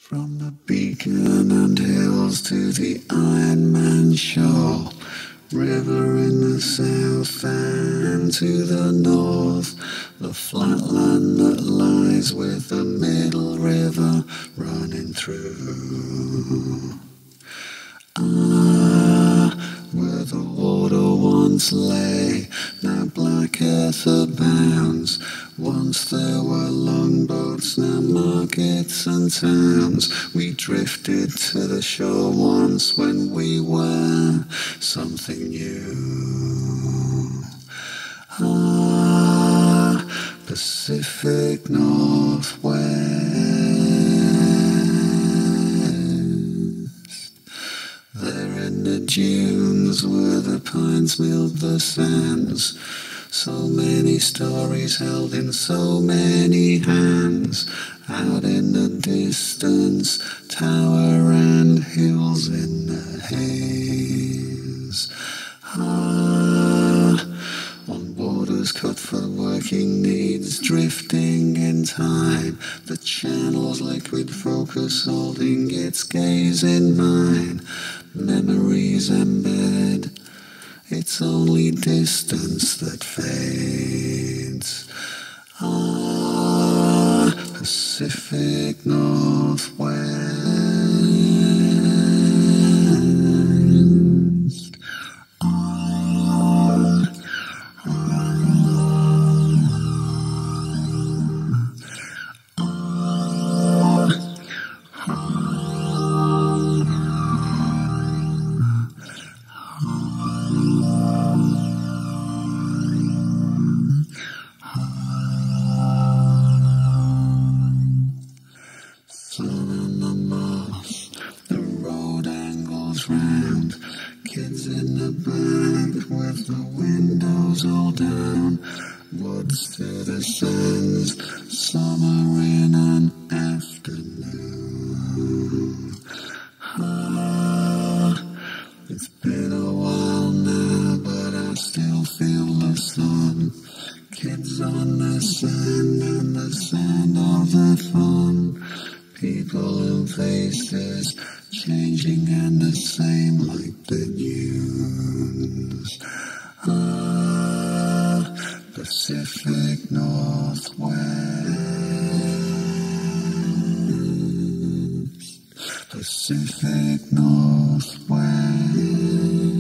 From the beacon and hills to the Iron Man shore, river in the south and to the north, the flat land that lies with the middle river running through. Where the water once lay, now black earth abounds. Once there were longboats, now markets and towns. We drifted to the shore once when we were something new. Pacific Northwest. There in the dunes where the pines milled the sands, so many stories held in so many hands. Out in the distance, tower and hills in the haze. On waters cut for working needs, drifting in time. The channel's liquid focus holding its gaze in mine. Memories embed, it's only distance that fades. Pacific Northwest. Sun on the moss, the road angles round. Kids in the back with the windows all down. Woods to the sands, summer in an afternoon. It's been a while now, but I still feel the sun. Kids on the sand and the sound of the fun. People and faces changing and the same like the news. Pacific Northwest. Pacific Northwest.